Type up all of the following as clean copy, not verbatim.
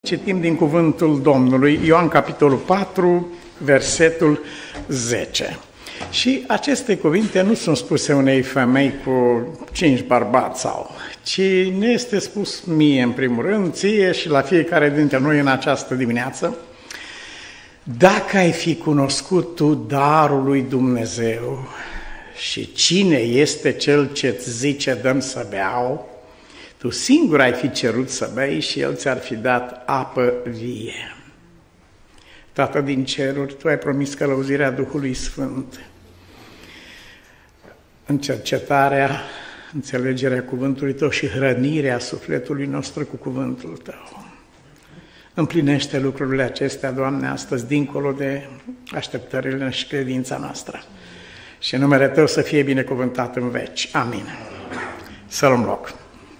Citim din cuvântul Domnului, Ioan capitolul 4, versetul 10. Și aceste cuvinte nu sunt spuse unei femei cu 5 bărbați ci ne este spus mie în primul rând, ție și la fiecare dintre noi în această dimineață. Dacă ai fi cunoscut tu darul lui Dumnezeu și cine este cel ce-ți zice dăm să beau, tu singur ai fi cerut să bei și el ți-ar fi dat apă vie. Tată din ceruri, tu ai promis călăuzirea Duhului Sfânt în cercetarea, înțelegerea cuvântului tău și hrănirea sufletului nostru cu cuvântul tău. Împlinește lucrurile acestea, Doamne, astăzi, dincolo de așteptările și credința noastră. Și numele tău să fie binecuvântat în veci. Amin. Să luăm loc.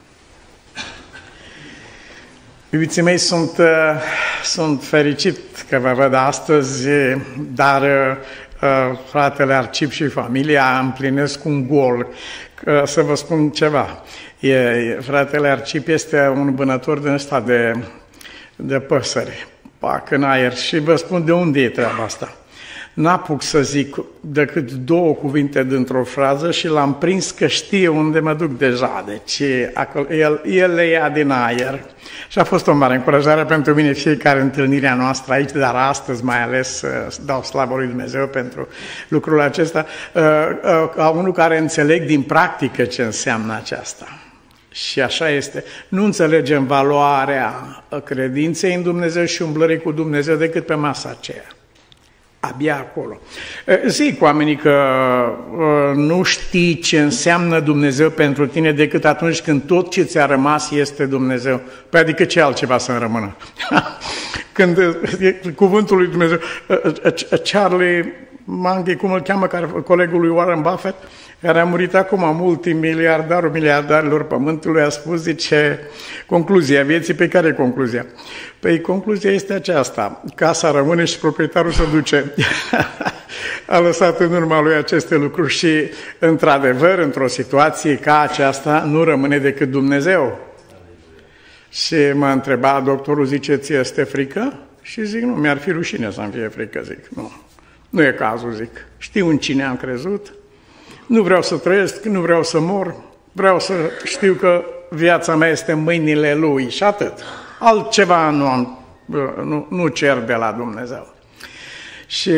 Iubiții mei, sunt fericit că vă văd astăzi, dar fratele Arcip și familia împlinesc un gol. Să vă spun ceva. Fratele Arcip este un vânător din ăsta de păsări, pac în aer, și vă spun de unde e treaba asta. N-apuc să zic decât 2 cuvinte dintr-o frază și l-am prins că știe unde mă duc deja. Deci el le ia din aer. Și a fost o mare încurajare pentru mine fiecare întâlnirea noastră aici, dar astăzi mai ales dau slavă lui Dumnezeu pentru lucrul acesta, ca unul care înțeleg din practică ce înseamnă aceasta. Și așa este. Nu înțelegem valoarea credinței în Dumnezeu și umblării cu Dumnezeu decât pe masa aceea. Abia acolo. Zic oamenii că nu știi ce înseamnă Dumnezeu pentru tine decât atunci când tot ce ți-a rămas este Dumnezeu. Păi adică ce altceva să-mi rămână? Când cuvântul lui Dumnezeu, Charlie Munger, cum îl cheamă, colegul lui Warren Buffett, care a murit acum multimiliardarul miliardarilor pământului, a spus, zice, concluzia vieții. Pe care e concluzia? Păi concluzia este aceasta: casa rămâne și proprietarul se duce. A lăsat în urma lui aceste lucruri și, într-adevăr, într-o situație ca aceasta, nu rămâne decât Dumnezeu. Și m-a întrebat doctorul, zice, ție este frică? Și zic, nu, mi-ar fi rușine să-mi fie frică, zic, nu. Nu e cazul, zic. Știu în cine am crezut, nu vreau să trăiesc, nu vreau să mor, vreau să știu că viața mea este în mâinile Lui și atât. Altceva nu cer de la Dumnezeu. Și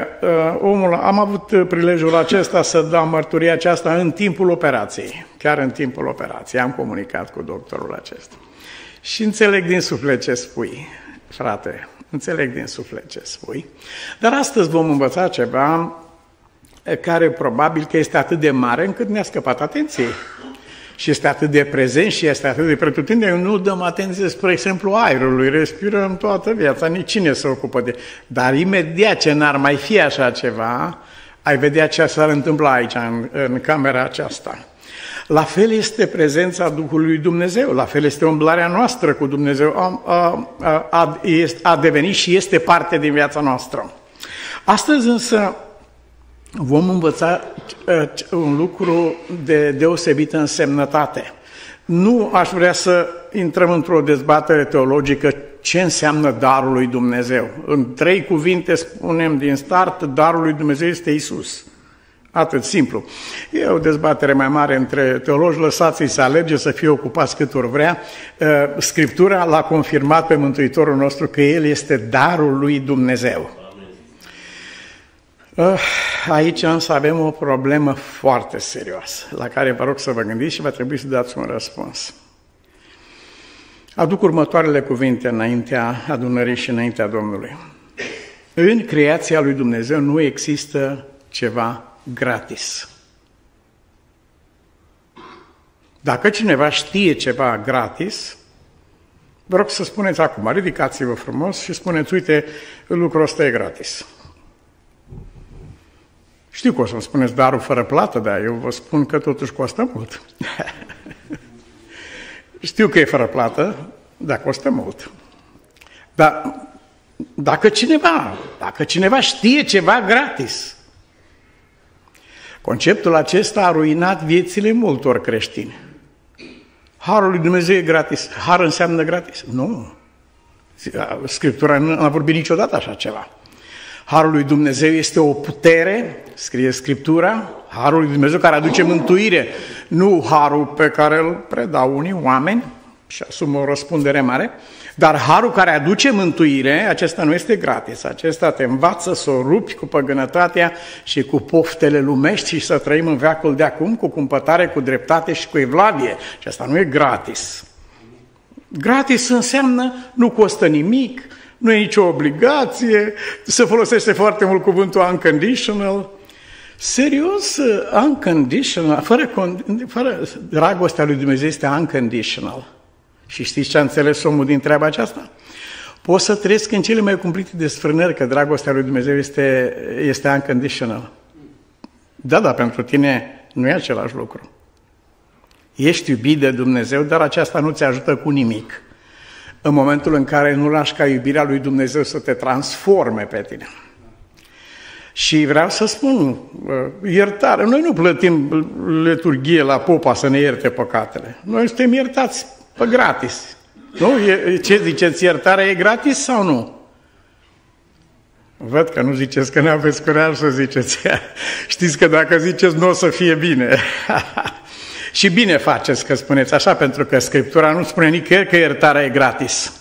am avut prilejul acesta să dau mărturia aceasta în timpul operației. Chiar în timpul operației am comunicat cu doctorul acesta. Și înțeleg din suflet ce spui, frate, înțeleg din suflet ce spui. Dar astăzi vom învăța ceva care probabil că este atât de mare încât ne-a scăpat atenției. Și este atât de prezent și este atât de pretutindeni, nu dăm atenție, spre exemplu, aerului, respirăm toată viața, nici cine se ocupă de... Dar imediat ce n-ar mai fi așa ceva, ai vedea ce s-ar întâmpla aici, în camera aceasta. La fel este prezența Duhului lui Dumnezeu, la fel este umblarea noastră cu Dumnezeu, a devenit și este parte din viața noastră. Astăzi însă vom învăța un lucru de deosebită însemnătate. Nu aș vrea să intrăm într-o dezbatere teologică ce înseamnă darul lui Dumnezeu. În 3 cuvinte spunem din start, darul lui Dumnezeu este Iisus. Atât, simplu. E o dezbatere mai mare între teologi, lăsați-i să alege, să fie ocupați cât ori vrea. Scriptura l-a confirmat pe Mântuitorul nostru că El este darul lui Dumnezeu. Aici însă avem o problemă foarte serioasă, la care vă rog să vă gândiți și va trebui să dați un răspuns. Aduc următoarele cuvinte înaintea adunării și înaintea Domnului. În creația lui Dumnezeu nu există ceva gratis. Dacă cineva știe ceva gratis, vă rog să spuneți acum, ridicați-vă frumos și spuneți, uite, lucrul ăsta e gratis. Știu că o să-mi spuneți darul fără plată, dar eu vă spun că totuși costă mult. Știu că e fără plată, dar costă mult. Dar dacă cineva știe ceva gratis, conceptul acesta a ruinat viețile multor creștini. Harul lui Dumnezeu e gratis. Har înseamnă gratis? Nu. Scriptura nu a vorbit niciodată așa ceva. Harul lui Dumnezeu este o putere, scrie Scriptura, harul lui Dumnezeu care aduce mântuire, nu harul pe care îl predau unii oameni și asumă o răspundere mare, dar harul care aduce mântuire, acesta nu este gratis, acesta te învață să o rupi cu păgânătatea și cu poftele lumești și să trăim în veacul de acum cu cumpătare, cu dreptate și cu evlavie. Și asta nu e gratis. Gratis înseamnă nu costă nimic, nu e nicio obligație, se folosește foarte mult cuvântul unconditional. Serios, unconditional, fără dragostea lui Dumnezeu este unconditional. Și știți ce a înțeles omul din treaba aceasta? Poți să trăiesc în cele mai cumplite desfrânări că dragostea lui Dumnezeu este unconditional. Da, pentru tine nu e același lucru. Ești iubit de Dumnezeu, dar aceasta nu ți ajută cu nimic. În momentul în care nu lași ca iubirea lui Dumnezeu să te transforme pe tine. Și vreau să spun, iertare. Noi nu plătim liturghie la popa să ne ierte păcatele. Noi suntem iertați pe gratis. Nu? Ce ziceți, iertarea e gratis sau nu? Văd că nu ziceți, că n-aveți curaj să ziceți. Știți că dacă ziceți, nu o să fie bine. Și bine faceți că spuneți așa, pentru că Scriptura nu spune nicăieri că iertarea e gratis.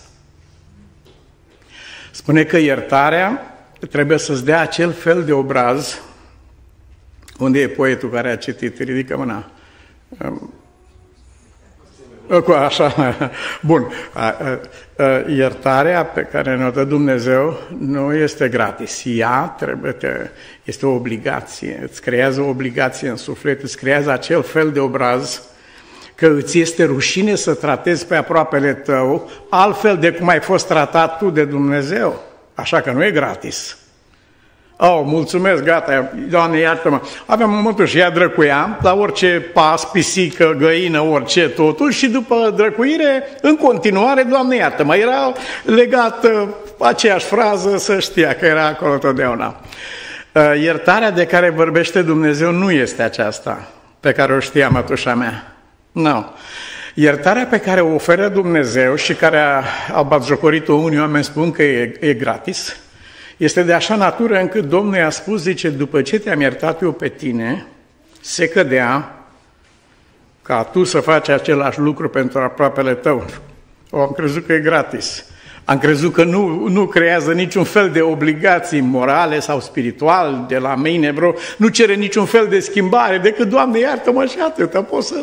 Spune că iertarea trebuie să-ți dea acel fel de obraz. Unde e poetul care a citit? Ridică mâna. Așa, bun. Iertarea pe care ne-o dă Dumnezeu nu este gratis. Ea este o obligație. Îți creează o obligație în suflet, îți creează acel fel de obraz că îți este rușine să tratezi pe aproapele tău altfel de cum ai fost tratat tu de Dumnezeu. Așa că nu e gratis. Mulțumesc, gata, Doamne, iartă-mă. Aveam momentul și ea drăcuia la orice pas, pisică, găină, orice, totul, și după drăcuire, în continuare, Doamne, iartă-mă. Era legată aceeași frază, să știa că era acolo totdeauna. Iertarea de care vorbește Dumnezeu nu este aceasta pe care o știa mătușa mea. Nu. Iertarea pe care o oferă Dumnezeu și care a batjocorit-o unii oameni spun că e gratis, este de așa natură încât Domnul i-a spus, zice, după ce te-am iertat eu pe tine, se cădea ca tu să faci același lucru pentru aproapele tău. Am crezut că e gratis. Am crezut că nu creează niciun fel de obligații morale sau spiritual de la mine, nu cere niciun fel de schimbare, decât, Doamne, iartă-mă și atâta, pot să...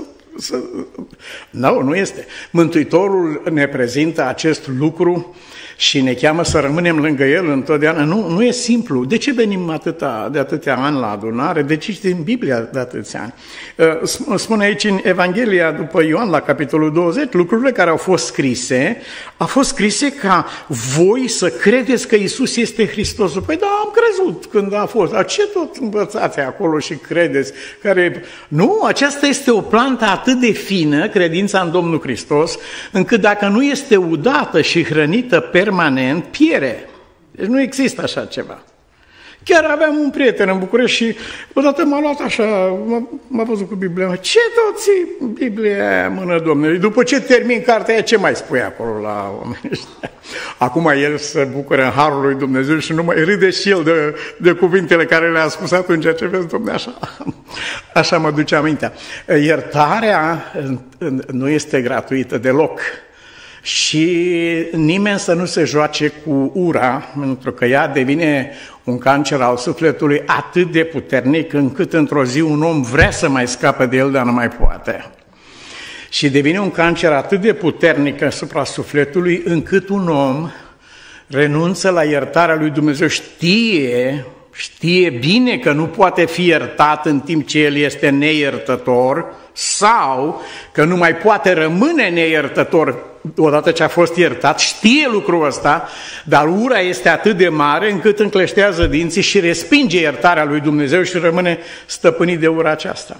Nu este. Mântuitorul ne prezintă acest lucru și ne cheamă să rămânem lângă El întotdeauna. Nu e simplu. De ce venim de atâția ani la adunare? De ce citim Biblia de atâția ani? Spune aici în Evanghelia după Ioan, la capitolul 20, lucrurile care au fost scrise ca voi să credeți că Iisus este Hristosul. Păi da, am crezut când a fost. Dar ce tot învățați acolo și credeți? Nu, aceasta este o plantă atât de fină, credința în Domnul Hristos, încât dacă nu este udată și hrănită permanent, piere. Deci nu există așa ceva. Chiar aveam un prieten în București și odată m-a luat așa, m-a văzut cu Biblia. Ce tot ții Biblia aia în mână, Domnule? După ce termin cartea aia, ce mai spui acolo la oamenii ăștia? Acum el se bucură în harul lui Dumnezeu și nu mai râde și el de cuvintele care le-a spus atunci, ce vezi, Domnule, așa mă duce amintea. Iertarea nu este gratuită deloc. Și nimeni să nu se joace cu ura, pentru că ea devine un cancer al sufletului atât de puternic încât într-o zi un om vrea să mai scape de el, dar nu mai poate. Și devine un cancer atât de puternic asupra sufletului încât un om renunță la iertarea lui Dumnezeu, știe bine că nu poate fi iertat în timp ce el este neiertător sau că nu mai poate rămâne neiertător odată ce a fost iertat, știe lucrul ăsta, dar ura este atât de mare încât încleștează dinții și respinge iertarea lui Dumnezeu și rămâne stăpânit de ura aceasta.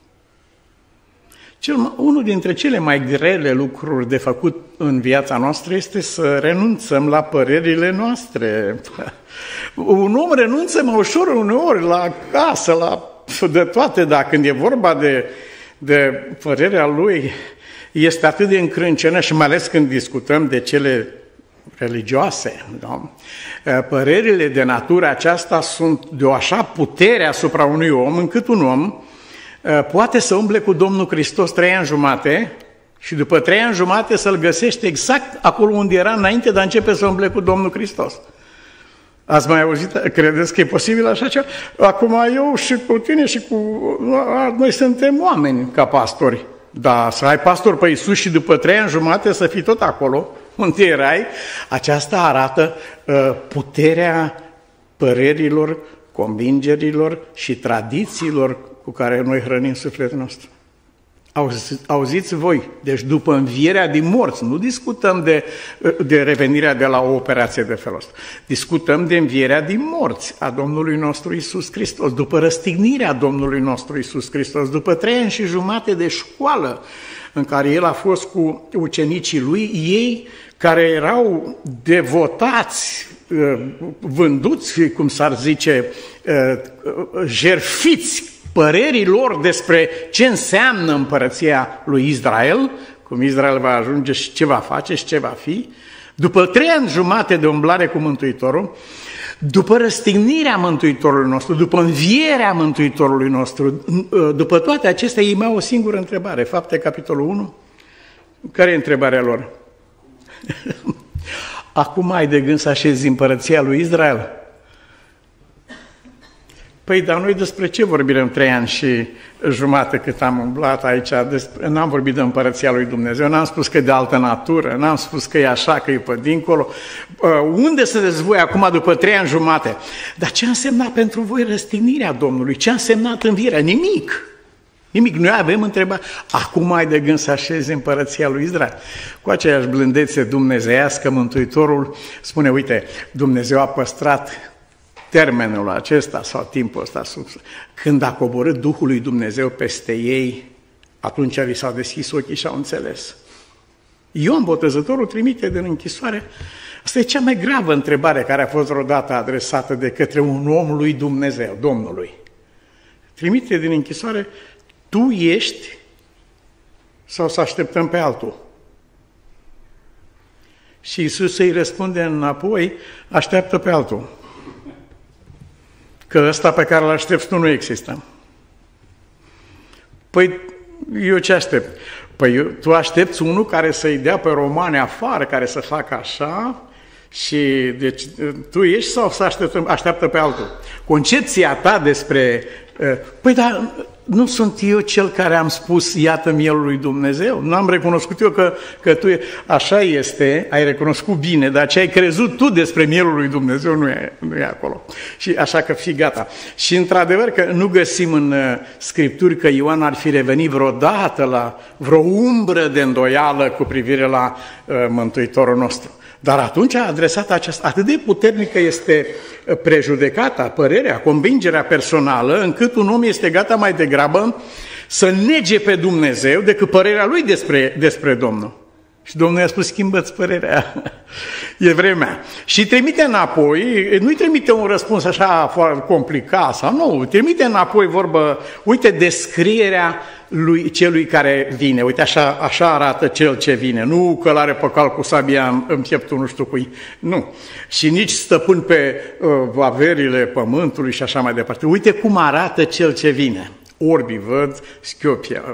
Unul dintre cele mai grele lucruri de făcut în viața noastră este să renunțăm la părerile noastre. Un om renunță mai ușor uneori la casă, de toate, dar când e vorba de părerea lui, este atât de încrâncenă și mai ales când discutăm de cele religioase. Da? Părerile de natură aceasta sunt de o așa putere asupra unui om, încât un om poate să umble cu Domnul Hristos 3 ani jumate și după 3 ani jumate să-L găsește exact acolo unde era înainte de a începe să umble cu Domnul Hristos. Ați mai auzit? Credeți că e posibil așa ceva? Acum eu și cu tine și cu... Noi suntem oameni ca pastori. Dar să ai pastor pe Iisus și după 3 ani jumate să fii tot acolo unde erai, aceasta arată puterea părerilor, convingerilor și tradițiilor cu care noi hrănim sufletul nostru. Auziți voi, deci după învierea din morți, nu discutăm de revenirea de la o operație de felul ăsta, discutăm de învierea din morți a Domnului nostru Iisus Hristos, după răstignirea Domnului nostru Iisus Hristos, după 3 ani și jumate de școală în care El a fost cu ucenicii Lui, ei care erau devotați, vânduți, cum s-ar zice, jertfiți părerii lor despre ce înseamnă împărăția lui Israel, cum Israel va ajunge și ce va face și ce va fi, după 3 ani jumate de umblare cu Mântuitorul, după răstignirea Mântuitorului nostru, după învierea Mântuitorului nostru, după toate acestea, ei mai au o singură întrebare. Fapte, capitolul 1. Care e întrebarea lor? Acum ai de gând să așezi împărăția lui Israel? Păi, dar noi despre ce vorbim 3 ani și jumate cât am umblat aici? N-am vorbit de împărăția lui Dumnezeu, n-am spus că e de altă natură, n-am spus că e așa, că e pe dincolo. Unde sunteți voi acum după 3 ani jumate? Dar ce a însemnat pentru voi răstignirea Domnului? Ce a însemnat învierea? Nimic! Nimic. Noi avem întrebare. Acum ai de gând să așezi împărăția lui Israel? Cu aceeași blândețe dumnezeiască, Mântuitorul spune, uite, Dumnezeu a păstrat termenul acesta sau timpul ăsta, când a coborât Duhul lui Dumnezeu peste ei, atunci li s-au deschis ochii și au înțeles. Ioan Botezătorul trimite din închisoare. Asta e cea mai gravă întrebare care a fost vreodată adresată de către un om lui Dumnezeu, Domnului. Trimite din închisoare, tu ești sau să așteptăm pe altul? Și Iisus îi răspunde înapoi, așteaptă pe altul. Că ăsta pe care îl aștepți tu nu există. Păi, eu ce aștept? Păi, tu aștepți unul care să-i dea pe romani afară, care să facă așa, și deci tu ești sau să așteaptă pe altul? Concepția ta despre... Păi, dar nu sunt eu cel care am spus, iată mielul lui Dumnezeu? Nu am recunoscut eu că tu așa este, ai recunoscut bine, dar ce ai crezut tu despre mielul lui Dumnezeu nu e acolo. Și așa că fii gata. Și într-adevăr că nu găsim în Scripturi că Ioan ar fi revenit vreodată la vreo umbră de îndoială cu privire la Mântuitorul nostru. Dar atunci a adresat aceasta, atât de puternică este prejudecata, părerea, convingerea personală, încât un om este gata mai degrabă să nege pe Dumnezeu decât părerea lui despre Domnul. Și Domnul i-a spus, schimbă-ți părerea, e vremea. Și trimite înapoi, nu-i trimite un răspuns așa foarte complicat, sau nu, trimite înapoi vorbă, uite descrierea celui care vine, uite așa arată cel ce vine, nu călare pe cal cu sabia în pieptul nu știu cui, nu. Și nici stăpân pe averile pământului și așa mai departe. Uite cum arată cel ce vine. Orbii văd, schiopia,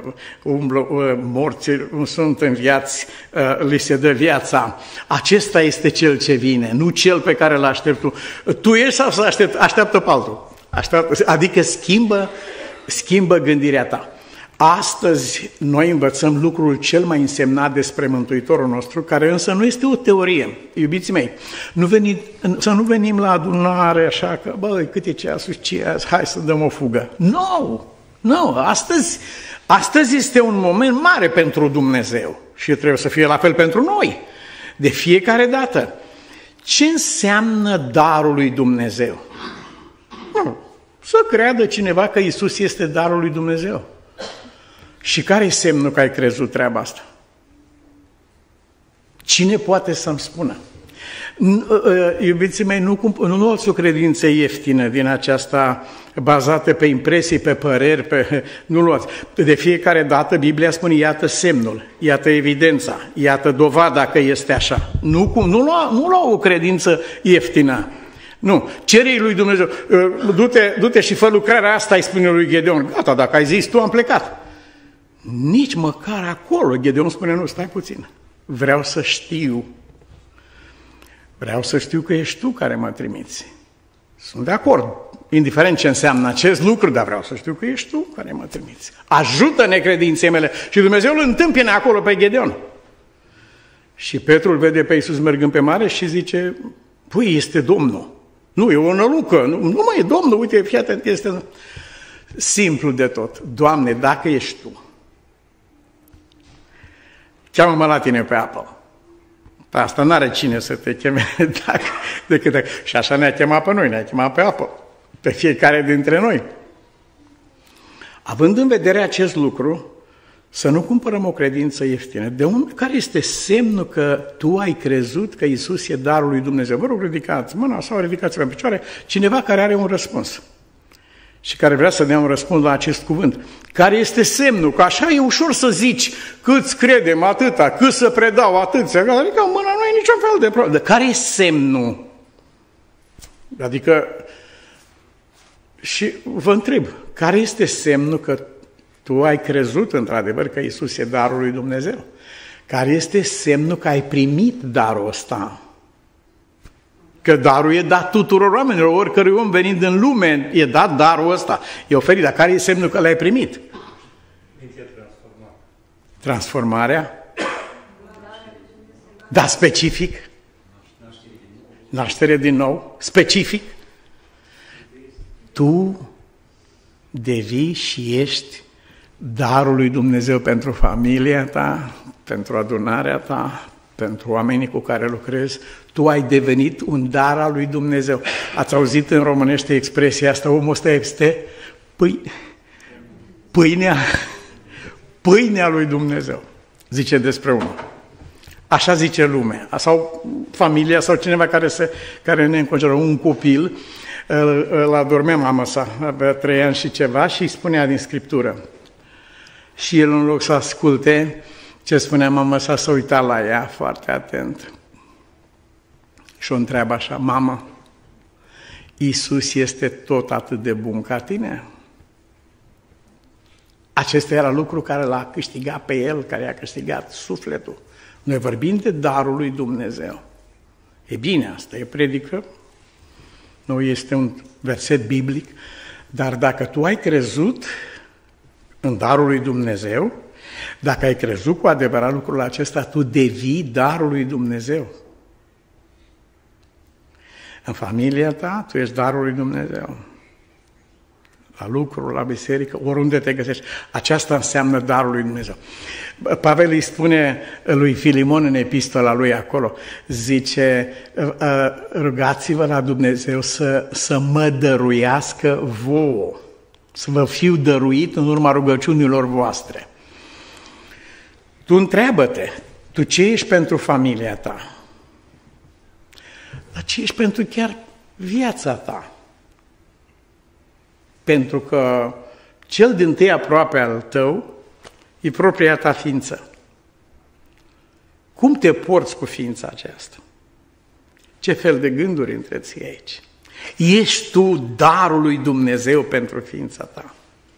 morții sunt înviați, li se dă viața. Acesta este cel ce vine, nu cel pe care îl aștept tu. Tu ești sau să așteaptă pe altul? Adică schimbă gândirea ta. Astăzi noi învățăm lucrul cel mai însemnat despre Mântuitorul nostru, care însă nu este o teorie. Iubiții mei, să nu venim la adunare așa că, băi, cât e ceasul, hai să dăm o fugă. Nu, astăzi este un moment mare pentru Dumnezeu și trebuie să fie la fel pentru noi, de fiecare dată. Ce înseamnă darul lui Dumnezeu? Să creadă cineva că Iisus este darul lui Dumnezeu. Și care e semnul că ai crezut treaba asta? Cine poate să-mi spună? Iubiții mei, nu luați o credință ieftină din aceasta bazată pe impresii, pe păreri, nu luați. De fiecare dată Biblia spune, iată semnul, iată evidența, iată dovada că este așa. Nu lua o credință ieftină. Nu, cere lui Dumnezeu, du-te și fă lucrarea asta, îi spune lui Gedeon. Gata, dacă ai zis tu, am plecat. Nici măcar acolo Gedeon spune, nu, stai puțin, vreau să știu. Vreau să știu că ești tu care mă trimiți. Sunt de acord, indiferent ce înseamnă acest lucru, dar vreau să știu că ești tu care mă trimiți. Ajută necredinței mele. Și Dumnezeu îl întâmpină acolo pe Gedeon. Și Petru îl vede pe Iisus mergând pe mare și zice, păi, este Domnul. Nu, e o nălucă, nu mai e Domnul, uite, fii atent, este... Simplu de tot. Doamne, dacă ești tu, cheamă-mă la tine pe apă. Asta n-are cine să te cheme decât. Și așa ne-a chemat pe noi, ne-a chemat pe apă, pe fiecare dintre noi. Având în vedere acest lucru, să nu cumpărăm o credință ieftină. Care este semnul că tu ai crezut că Iisus e darul lui Dumnezeu? Vă rog, ridicați mâna sau ridicați-vă în picioare cineva care are un răspuns și care vrea să dea un răspuns la acest cuvânt. Care este semnul? Că așa e ușor să zici cât credem, atâta, cât să predau, atâția. Adică în mâna nu e niciun fel de problemă. Care e semnul? Adică, și vă întreb, care este semnul că tu ai crezut într-adevăr că Iisus e darul lui Dumnezeu? Care este semnul că ai primit darul ăsta? Că darul e dat tuturor oamenilor, oricărui om venind în lume, e dat darul ăsta, e oferit, dar care e semnul că l-ai primit? Transformarea? Da, specific? Naștere din nou? Specific? Tu devii și ești darul lui Dumnezeu pentru familia ta, pentru adunarea ta, pentru oamenii cu care lucrezi. Tu ai devenit un dar al lui Dumnezeu. Ați auzit în românește expresia asta, omul ăsta este pâinea lui Dumnezeu, zice despre unul. Așa zice lumea, sau familia, sau cineva care ne înconjoară, un copil, îl adormea mama sa, avea 3 ani și ceva și îi spunea din Scriptură. Și el, în loc să asculte ce spunea mama sa, s-a uitat la ea foarte atent. Și o întreabă așa, mamă, Iisus este tot atât de bun ca tine? Acesta era lucru care l-a câștigat pe el, care i-a câștigat sufletul. Noi vorbim de darul lui Dumnezeu. E bine asta, e predică, nu este un verset biblic, dar dacă tu ai crezut în darul lui Dumnezeu, dacă ai crezut cu adevărat lucrul acesta, tu devii darul lui Dumnezeu. În familia ta, tu ești darul lui Dumnezeu. La lucru, la biserică, oriunde te găsești. Aceasta înseamnă darul lui Dumnezeu. Pavel îi spune lui Filimon în epistola lui acolo, zice, rugați-vă la Dumnezeu să mă dăruiască vouă, să vă fiu dăruit în urma rugăciunilor voastre. Tu întreabă-te, tu ce ești pentru familia ta? Dar ce ești pentru chiar viața ta? Pentru că cel dintâi aproape al tău e propria ta ființă. Cum te porți cu ființa aceasta? Ce fel de gânduri întreții aici? Ești tu darul lui Dumnezeu pentru ființa ta?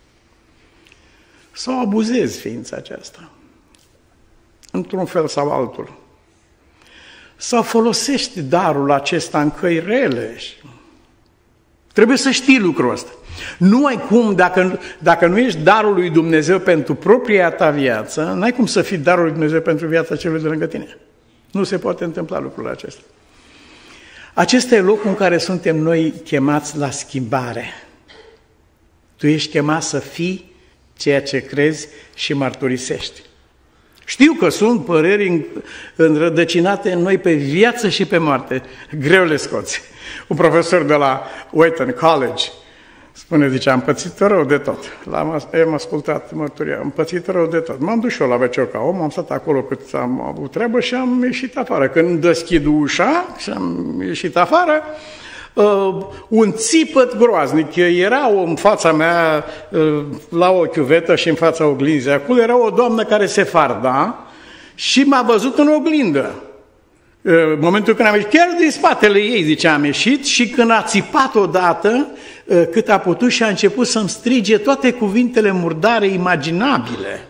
Sau abuzezi ființa aceasta? Într-un fel sau altul. Sau folosești darul acesta în căi rele? Trebuie să știi lucrul ăsta. Nu ai cum, dacă nu ești darul lui Dumnezeu pentru propria ta viață, n-ai cum să fii darul lui Dumnezeu pentru viața celui de lângă tine. Nu se poate întâmpla lucrul acesta. Acesta e locul în care suntem noi chemați la schimbare. Tu ești chemat să fii ceea ce crezi și mărturisești. Știu că sunt păreri înrădăcinate în noi pe viață și pe moarte. Greu le scoți. Un profesor de la Wheaton College Spune, zice, am pățit rău de tot. Am ascultat mărturia, am pățit rău de tot. M-am dus și eu la WC ca om, am stat acolo cât am avut treabă și am ieșit afară. Când deschid ușa și am ieșit afară, un țipăt groaznic. Era în fața mea, la o chiuvetă și în fața oglinzii. Acolo era o doamnă care se farda și m-a văzut în oglindă. În momentul când am ieșit, chiar din spatele ei, zice, am ieșit și când a țipat odată, cât a putut și a început să-mi strige toate cuvintele murdare imaginabile.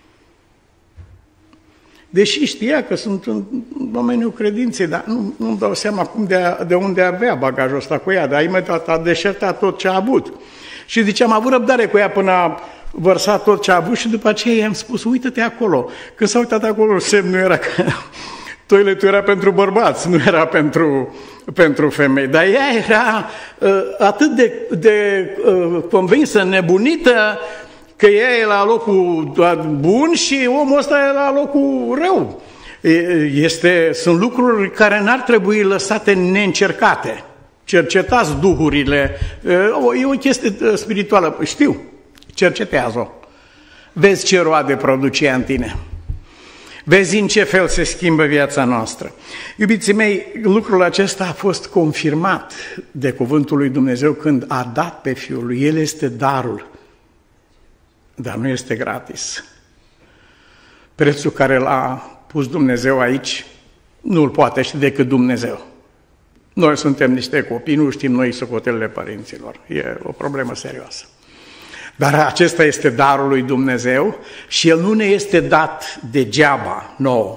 Deși știa că sunt în domeniul credinței, dar nu-mi dau seama cum de unde avea bagajul ăsta cu ea, dar imediat a deșertat tot ce a avut. Și zice, am avut răbdare cu ea până a vărsat tot ce a avut și după aceea i-am spus, uită-te acolo. Când s-a uitat acolo, semnul era că toiletul era pentru bărbați, nu era pentru femei. Dar ea era atât de convinsă, nebunită, că ea e la locul bun și omul ăsta e la locul rău. Sunt lucruri care n-ar trebui lăsate neîncercate. Cercetați duhurile. E o chestie spirituală. Știu, cercetează-o. Vezi ce roade produce ea în tine. Vezi în ce fel se schimbă viața noastră. Iubiții mei, lucrul acesta a fost confirmat de cuvântul lui Dumnezeu când a dat pe Fiul lui. El este darul, dar nu este gratis. Prețul care l-a pus Dumnezeu aici nu-l poate ști decât Dumnezeu. Noi suntem niște copii, nu știm noi socotelele părinților. E o problemă serioasă. Dar acesta este darul lui Dumnezeu și El nu ne este dat degeaba nouă,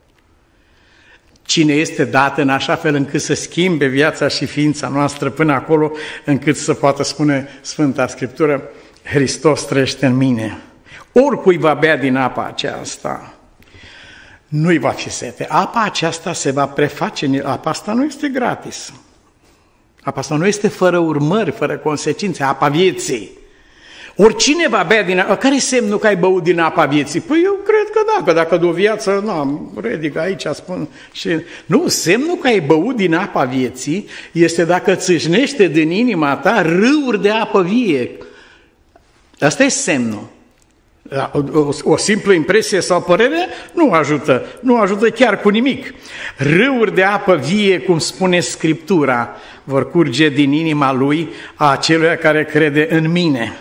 ci ne este dat în așa fel încât să schimbe viața și ființa noastră până acolo încât să poată spune Sfânta Scriptură, Hristos trăiește în mine. Oricui va bea din apa aceasta, nu-i va fi sete. Apa aceasta se va preface, apa asta nu este gratis. Apa asta nu este fără urmări, fără consecințe, apa vieții. Oricine va bea din apa, care-i semnul că ai băut din apa vieții? Păi eu cred că da, că dacă de o viață, ridic aici, spun și... Nu, semnul că ai băut din apa vieții este dacă țâșnește din inima ta râuri de apă vie. Asta e semnul. O simplă impresie sau părere nu ajută chiar cu nimic. Râuri de apă vie, cum spune Scriptura, vor curge din inima lui a aceluia care crede în mine.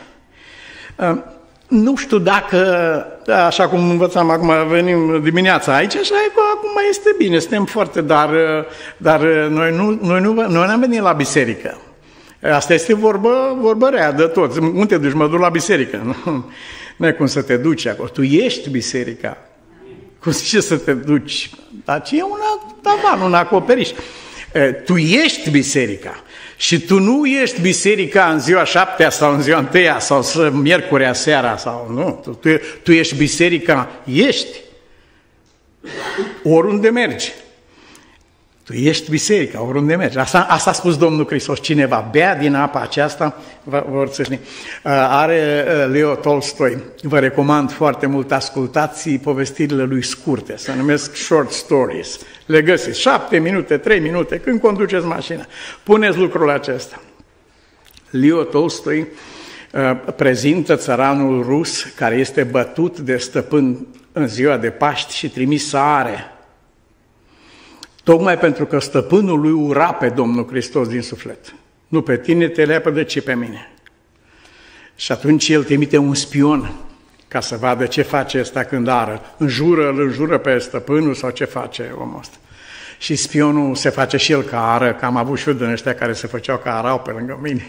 Nu știu dacă, așa cum învățam acum, venim dimineața aici, așa e că acum este bine, suntem foarte, dar noi n-am venit la biserică. Asta este vorbă rea de toți. Unde te duci? Mă duc la biserică. Nu e cum să te duci acolo. Tu ești biserica. Cum ce să te duci? Dar e un tavan, un acoperiș. Tu ești biserica. Și tu nu ești biserica în ziua 7-a sau în ziua 1-a sau miercurea seara sau nu. Tu ești biserica, ești. Oriunde mergi. Tu ești biserica, oriunde mergi. Asta a spus Domnul Hristos. Cine va bea din apa aceasta, vor țâșni. Are Leo Tolstoi. Vă recomand foarte mult, ascultați povestirile lui scurte. Se numesc short stories. Le găsiți 7 minute, 3 minute, când conduceți mașina. Puneți lucrul acesta. Leo Tolstoi prezintă țăranul rus care este bătut de stăpân în ziua de Paști și trimis să are. Tocmai pentru că stăpânul lui ura pe Domnul Hristos din suflet. Nu pe tine te leapădă, ci pe mine. Și atunci el trimite un spion ca să vadă ce face ăsta când ară. Îl înjură pe stăpânul sau ce face omul ăsta. Și spionul se face și el ca ară, că am avut și eu din ăștia care se făceau ca arau pe lângă mine.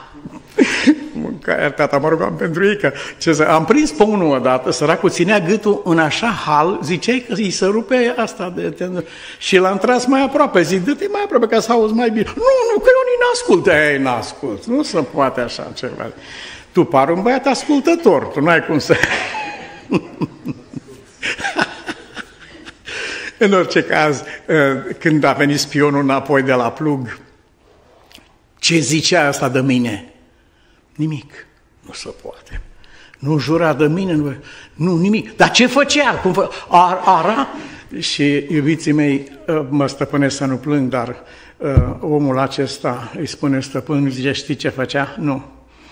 Tata, mă rugam pentru ei că am prins pe unul odată, săracul ținea gâtul în așa hal, ziceai că îi se rupe asta și l-am tras mai aproape, zic, dă-te mai aproape ca să auzi mai bine. Nu, că eu nici n-ascult. Ei, n-ascult, nu se poate așa ceva. Tu pari un băiat ascultător, tu n-ai cum să... În orice caz, când a venit spionul înapoi de la plug, ce zicea asta de mine? Nimic. Nu se poate. Nu jura de mine, nu nimic. Dar ce făcea? Ara? Și, iubiții mei, mă stăpânesc să nu plâng, dar omul acesta îi spune stăpânul, zice, știi ce făcea? Nu.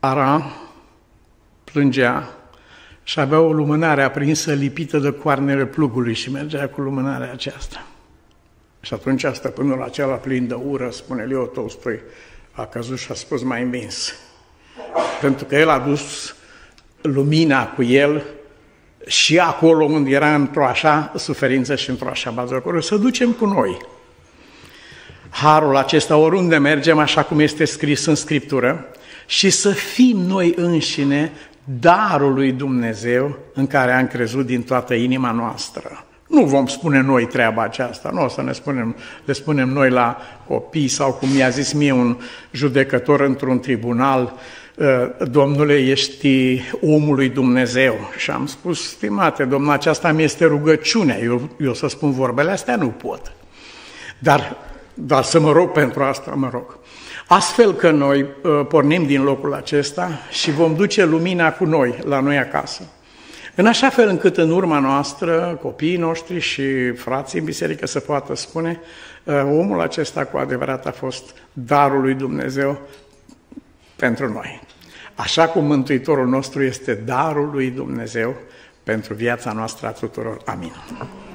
Ara plângea și avea o lumânare aprinsă lipită de coarnele plugului și mergea cu lumânarea aceasta. Și atunci stăpânul acela plin de ură, spune Leo Tolstoi, a căzut și a spus mai învins. Pentru că el a dus lumina cu el și acolo unde era într-o așa suferință și într-o așa bazăcoră, să ducem cu noi. Harul acesta, oriunde mergem, așa cum este scris în Scriptură, și să fim noi înșine darul lui Dumnezeu în care am crezut din toată inima noastră. Nu vom spune noi treaba aceasta, nu o să le spunem noi la copii sau cum mi-a zis mie un judecător într-un tribunal, Domnule, ești omul lui Dumnezeu. Și am spus, stimate Domnul, aceasta mi este rugăciunea, eu să spun vorbele astea nu pot. Dar să mă rog pentru asta, mă rog. Astfel că noi pornim din locul acesta și vom duce lumina cu noi, la noi acasă. În așa fel încât în urma noastră, copiii noștri și frații în biserică să poată spune, omul acesta cu adevărat a fost darul lui Dumnezeu pentru noi. Așa cum Mântuitorul nostru este darul lui Dumnezeu pentru viața noastră a tuturor. Amin.